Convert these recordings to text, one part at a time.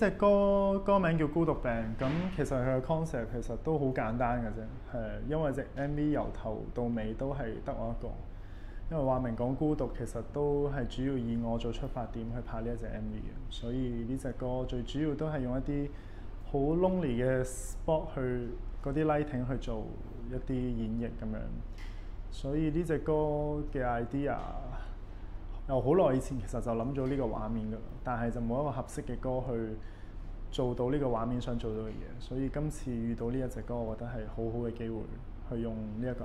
隻歌名叫《孤獨病》，咁其實佢嘅 concept 其實都好簡單嘅啫，係因為隻 MV 由頭到尾都係得我一個，因為話明講孤獨，其實都係主要以我做出發點去拍呢一隻 MV 嘅，所以呢隻歌最主要都係用一啲好 lonely 嘅 spot 去嗰啲 lighting 去做一啲演繹咁樣，所以呢隻歌嘅 idea。由好耐以前其實就諗咗呢個畫面㗎啦，但係就冇一個合適嘅歌去做到呢個畫面想做到嘅嘢，所以今次遇到呢一隻歌，我覺得係好好嘅機會去用呢一個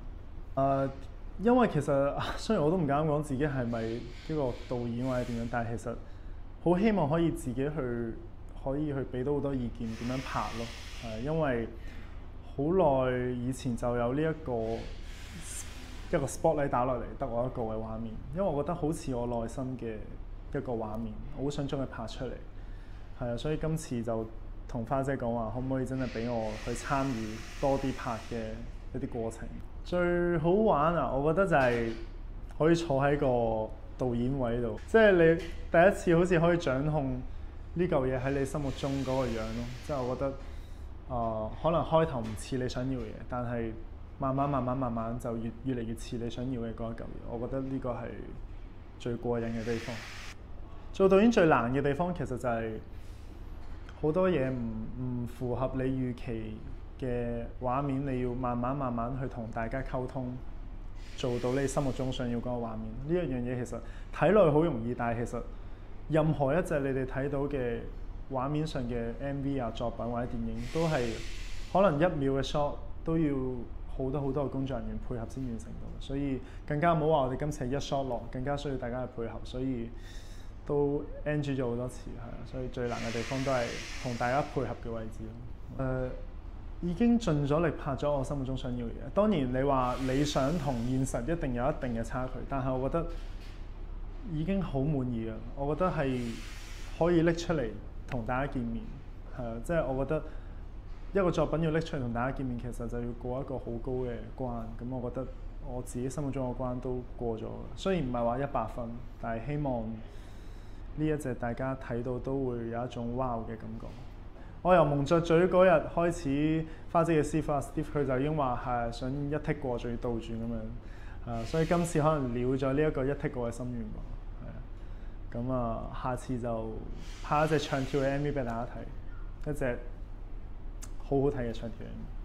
idea。因為其實雖然我都唔敢講自己係咪呢個導演或者點樣，但係其實好希望可以自己可以去俾到好多意見點樣拍咯。因為好耐以前就有呢一個 spotlight 打落嚟，得我一個嘅畫面，因為我覺得好似我內心嘅一個畫面，我好想將佢拍出嚟。係啊，所以今次就同花姐講話，可唔可以真係俾我去參與多啲拍嘅一啲過程？最好玩啊！我覺得就係可以坐喺個導演位度，即係你第一次好似可以掌控呢嚿嘢喺你心目中嗰個樣咯。即係我覺得可能開頭唔似你想要嘅嘢，但係慢慢就越嚟越似你想要嘅嗰一嚿嘢。我覺得呢個係最過癮嘅地方。做導演最難嘅地方其實就係好多嘢唔符合你預期嘅畫面，你要慢慢去同大家溝通，做到你心目中想要嗰個畫面。呢一樣嘢其實睇落去好容易，但係其實任何一隻你哋睇到嘅畫面上嘅 MV 啊、作品或者電影，都係可能1秒嘅 shot 都要好多嘅工作人員配合先完成到，所以更加唔好話我哋今次係一 shot 落，更加需要大家嘅配合，所以都 NG 咗好多次，係啊，所以最難嘅地方都係同大家配合嘅位置咯。已經盡咗力拍咗我心目中想要嘅嘢。當然你話理想同現實一定有一定嘅差距，但係我覺得已經好滿意啊！我覺得係可以拎出嚟同大家見面，係啊，即係我覺得一個作品要拎出嚟同大家見面，其實就要過一個好高嘅關。咁我覺得我自己心目中嘅關都過咗。雖然唔係話100分，但係希望呢一隻大家睇到都會有一種 wow 嘅感覺。我由蒙著嘴嗰日開始，花姐嘅師傅Steve 佢就已經話係想一剔過，仲要倒轉咁樣。所以今次可能了咗呢一個一剔過嘅心願喎。咁下次就拍一隻唱跳嘅 MV 俾大家睇，一隻好好睇嘅唱跳 MV。